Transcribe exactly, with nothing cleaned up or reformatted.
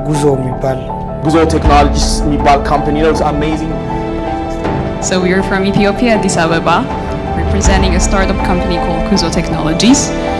ጉዞ የሚባል ጉዞ ቴክኖሎጂስ የሚባል ካምፓኒ ነው። It's amazing. So we are from Ethiopia, Addis Ababa, representing a startup company called Kuzo Technologies.